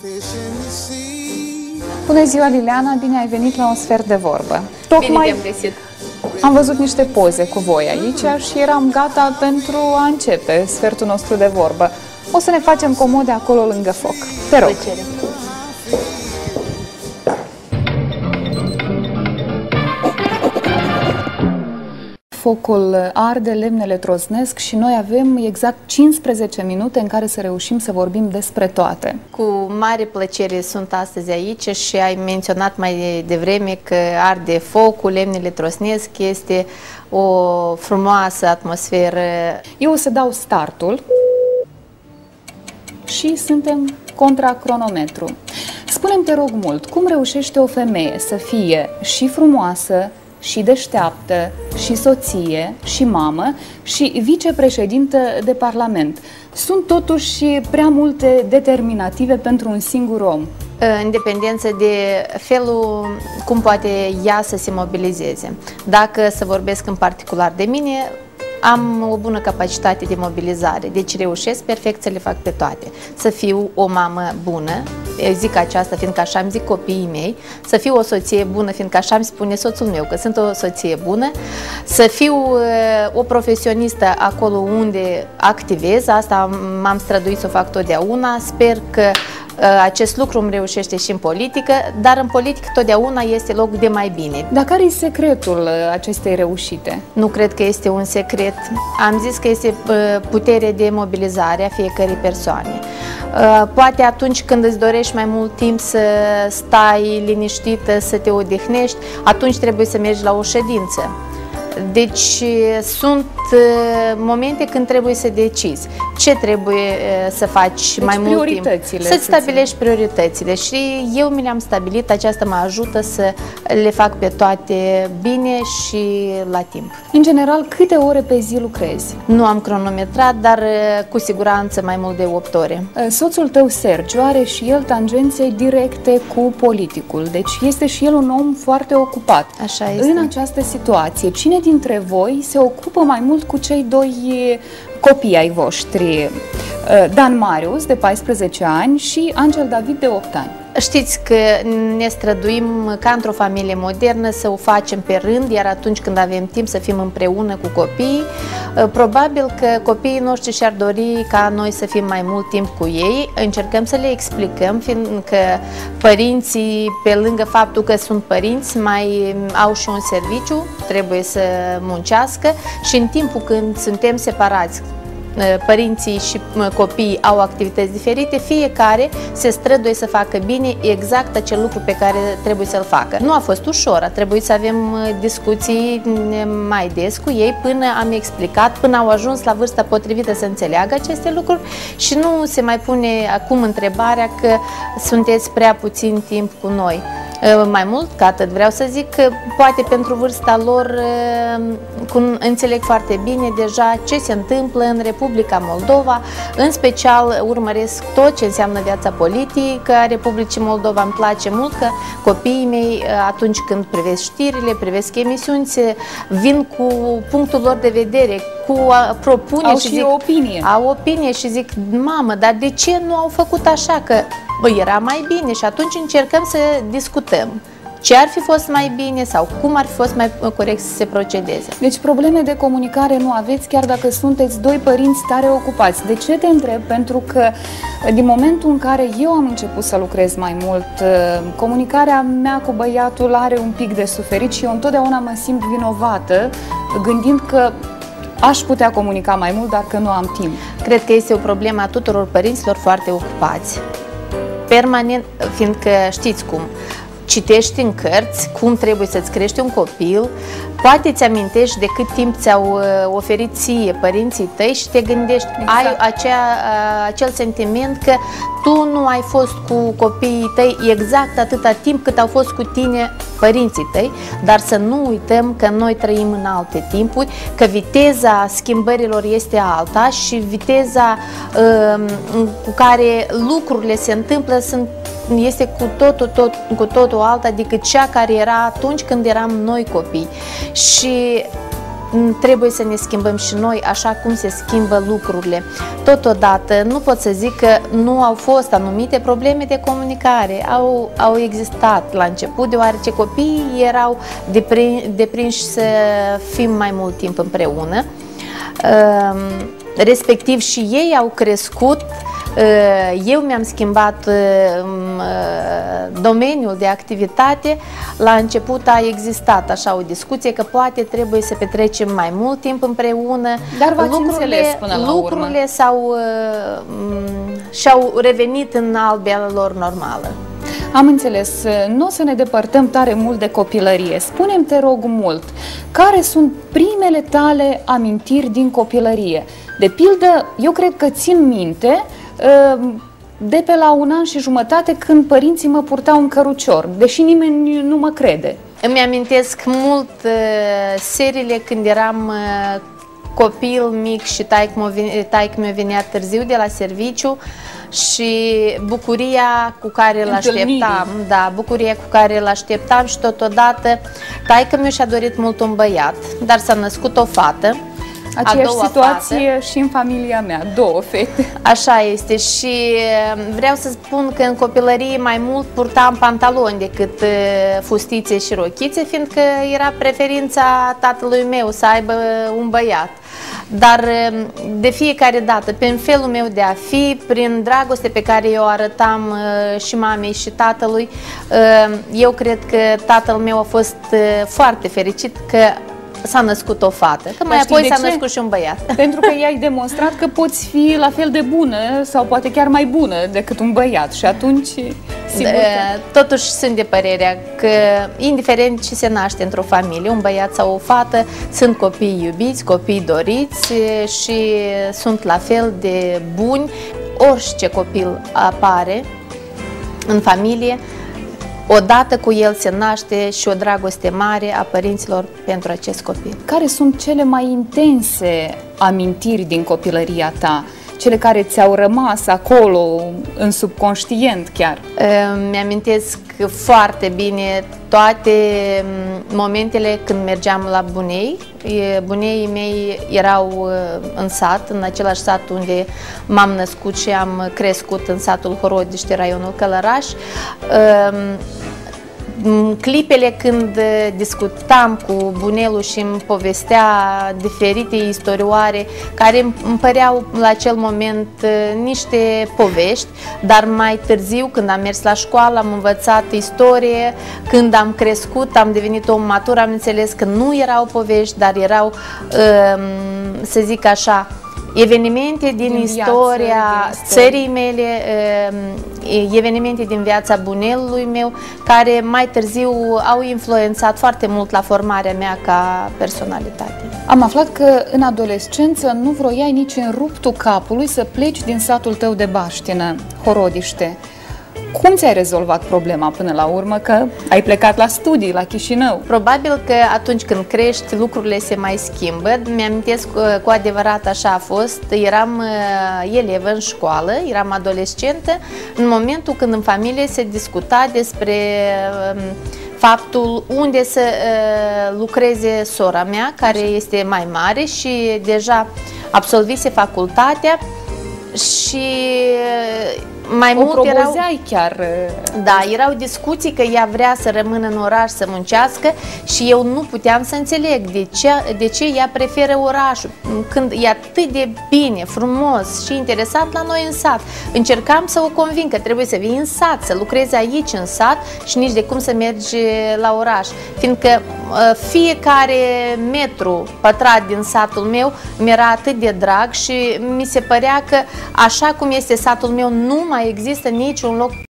Bună ziua, Liliana, bine ai venit la Un Sfert de Vorbă. Bine te-am găsit. Am văzut niște poze cu voi aici și eram gata pentru a începe sfertul nostru de vorbă. O să ne facem comode acolo lângă foc. Te rog. Plăcere. Focul arde, lemnele trosnesc și noi avem exact 15 minute în care să reușim să vorbim despre toate. Cu mare plăcere sunt astăzi aici și ai menționat mai devreme că arde focul, lemnele trosnesc, este o frumoasă atmosferă. Eu o să dau startul și suntem contra cronometru. Spune-mi, te rog mult, cum reușește o femeie să fie și frumoasă, și deșteaptă, și soție, și mamă, și vicepreședintă de Parlament? Sunt totuși prea multe determinative pentru un singur om. În dependență de felul cum poate ea să se mobilizeze. Dacă să vorbesc în particular de mine, am o bună capacitate de mobilizare, deci reușesc perfect să le fac pe toate. Să fiu o mamă bună, eu zic aceasta fiindcă așa îmi zic copiii mei, să fiu o soție bună fiindcă așa îmi spune soțul meu că sunt o soție bună, să fiu o profesionistă acolo unde activez, asta m-am străduit să o fac totdeauna, sper că acest lucru îmi reușește și în politică, dar în politică totdeauna este loc de mai bine. Dar care e secretul acestei reușite? Nu cred că este un secret. Am zis că este putere de mobilizare a fiecărei persoane. Poate atunci când îți dorești mai mult timp să stai liniștită, să te odihnești, atunci trebuie să mergi la o ședință. Deci sunt momente când trebuie să decizi ce trebuie să faci mai mult timp. Să-ți stabilești prioritățile și eu mi le-am stabilit, aceasta mă ajută să le fac pe toate bine și la timp. În general, câte ore pe zi lucrezi? Nu am cronometrat, dar cu siguranță mai mult de 8 ore. Soțul tău, Sergiu, are și el tangențe directe cu politicul, deci este și el un om foarte ocupat. Așa este. În această situație, cine dintre voi se ocupă mai mult cu cei doi copii ai voștri, Dan Marius, de 14 ani, și Angel David, de 8 ani? Știți că ne străduim ca într-o familie modernă să o facem pe rând, iar atunci când avem timp să fim împreună cu copiii. Probabil că copiii noștri și-ar dori ca noi să fim mai mult timp cu ei. Încercăm să le explicăm, fiindcă părinții, pe lângă faptul că sunt părinți, mai au și un serviciu, trebuie să muncească și în timpul când suntem separați, părinții și copiii au activități diferite, fiecare se străduie să facă bine exact acel lucru pe care trebuie să-l facă. Nu a fost ușor, a trebuit să avem discuții mai des cu ei până am explicat, până au ajuns la vârsta potrivită să înțeleagă aceste lucruri și nu se mai pune acum întrebarea că sunteți prea puțin timp cu noi. Mai mult ca atât, vreau să zic că poate pentru vârsta lor înțeleg foarte bine deja ce se întâmplă în Republica Moldova, în special urmăresc tot ce înseamnă viața politică a Republicii Moldova. Îmi place mult că copiii mei, atunci când privesc știrile, privesc emisiuni, vin cu punctul lor de vedere, cu propuneri și zic, au opinie și zic, mamă, dar de ce nu au făcut așa, că era mai bine? Și atunci încercăm să discutăm ce ar fi fost mai bine sau cum ar fi fost mai corect să se procedeze. Deci probleme de comunicare nu aveți, chiar dacă sunteți doi părinți tare ocupați. De ce te întreb? Pentru că din momentul în care eu am început să lucrez mai mult, comunicarea mea cu băiatul are un pic de suferit și eu întotdeauna mă simt vinovată, gândind că aș putea comunica mai mult, dar că nu am timp. Cred că este o problemă a tuturor părinților foarte ocupați. Permanent, fiindcă știți cum, citești în cărți cum trebuie să-ți crești un copil, poate îți amintești de cât timp ți-au oferit ție părinții tăi și te gândești, exact. Ai acel sentiment că tu nu ai fost cu copiii tăi exact atâta timp cât au fost cu tine părinții tăi, dar să nu uităm că noi trăim în alte timpuri, că viteza schimbărilor este alta și viteza cu care lucrurile se întâmplă este cu totul alta decât cea care era atunci când eram noi copii. Și trebuie să ne schimbăm și noi așa cum se schimbă lucrurile. Totodată, nu pot să zic că nu au fost anumite probleme de comunicare, au existat la început, deoarece copiii erau deprinși să fim mai mult timp împreună, respectiv și ei au crescut. Eu mi-am schimbat domeniul de activitate. La început a existat așa o discuție că poate trebuie să petrecem mai mult timp împreună. Dar v-ați înțeles până la urmă. Lucrurile și-au revenit în albia lor normală. Am înțeles. Nu o să ne depărtăm tare mult de copilărie. Spune-mi, te rog mult, care sunt primele tale amintiri din copilărie? De pildă, eu cred că țin minte de pe la 1 an și jumătate când părinții mă purtau în cărucior, deși nimeni nu mă crede. Îmi amintesc mult seriile când eram copil mic și taică-miu venea târziu de la serviciu și bucuria cu care îl așteptam, da, bucuria cu care îl așteptam și totodată taică-miu și-a dorit mult un băiat, dar s-a născut o fată. Aceeași situație fată. Și în familia mea, 2 fete. Așa este și vreau să spun că în copilărie mai mult purtam pantaloni decât fustițe și rochițe, fiindcă era preferința tatălui meu să aibă un băiat. Dar de fiecare dată, prin felul meu de a fi, prin dragoste pe care eu o arătam și mamei și tatălui, eu cred că tatăl meu a fost foarte fericit că s-a născut o fată, că mai apoi s-a născut și un băiat. Pentru că i-ai demonstrat că poți fi la fel de bună sau poate chiar mai bună decât un băiat și atunci, sigur că... Totuși sunt de părerea că, indiferent ce se naște într-o familie, un băiat sau o fată, sunt copii iubiți, copii doriți și sunt la fel de buni. Orice copil apare în familie, odată cu el se naște și o dragoste mare a părinților pentru acest copil. Care sunt cele mai intense amintiri din copilăria ta? Cele care ți-au rămas acolo, în subconștient chiar? Mi-amintesc foarte bine toate momentele când mergeam la bunei. Buneii mei erau în sat, în același sat unde m-am născut și am crescut, în satul Horodiște, raionul Călăraș. Clipele când discutam cu bunelul și îmi povestea diferite istorioare care îmi păreau la acel moment niște povești, dar mai târziu, când am mers la școală, am învățat istorie, când am crescut, am devenit om matur, am înțeles că nu erau povești, dar erau, să zic așa, evenimente din istoria țării mele, evenimente din viața bunelului meu, care mai târziu au influențat foarte mult la formarea mea ca personalitate. Am aflat că în adolescență nu vroiai nici în ruptul capului să pleci din satul tău de baștină, Horodiște. Cum ți-ai rezolvat problema până la urmă, că ai plecat la studii la Chișinău? Probabil că atunci când crești, lucrurile se mai schimbă. Mi-amintesc cu adevărat așa a fost. Eram elevă în școală, eram adolescentă, în momentul când în familie se discuta despre faptul unde să lucreze sora mea, care este mai mare și deja absolvise facultatea și mai mult erau chiar. Da, erau discuții că ea vrea să rămână în oraș să muncească și eu nu puteam să înțeleg de ce ea preferă orașul, când e atât de bine, frumos și interesat la noi în sat. Încercam să o convin că trebuie să vii în sat, să lucrezi aici în sat și nici de cum să mergi la oraș, fiindcă fiecare metru pătrat din satul meu mi-era atât de drag și mi se părea că așa cum este satul meu nu mai există niciun loc